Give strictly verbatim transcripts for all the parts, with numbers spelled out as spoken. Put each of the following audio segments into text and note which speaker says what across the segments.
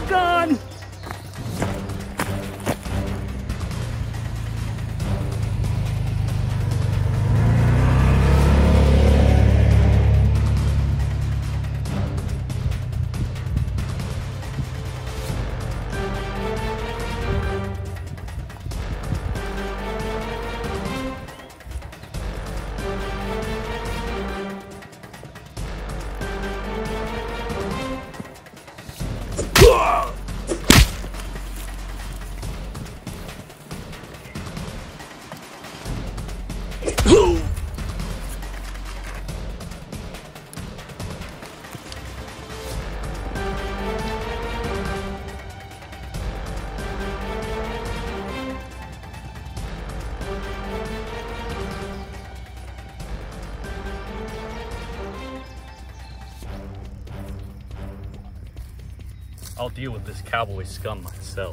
Speaker 1: gone!
Speaker 2: I'll deal with this cowboy scum myself.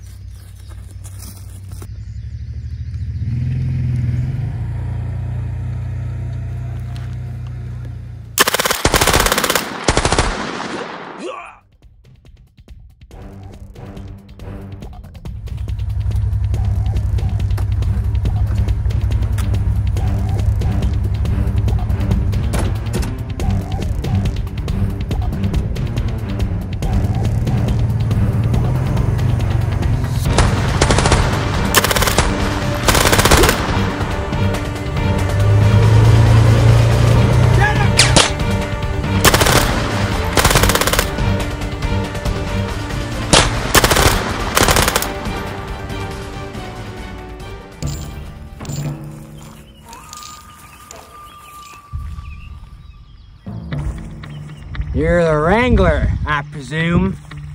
Speaker 3: You're the Wrangler, I presume.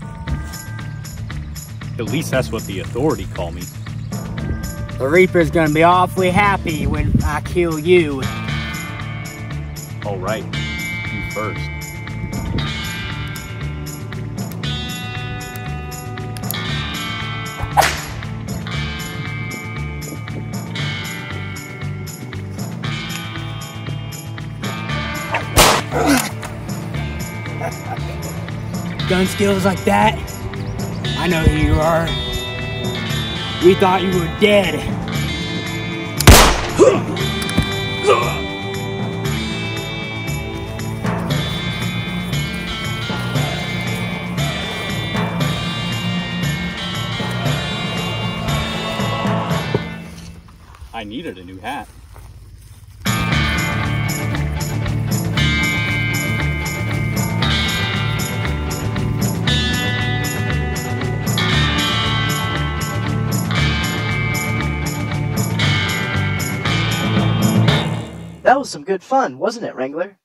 Speaker 2: At least that's what the authority call me.
Speaker 3: The Reaper's gonna be awfully happy when I kill you.
Speaker 2: All right, you first.
Speaker 3: Gun skills like that? I know who you are. We thought you were dead.
Speaker 2: I needed a new hat.
Speaker 1: That was some good fun, wasn't it, Wrangler?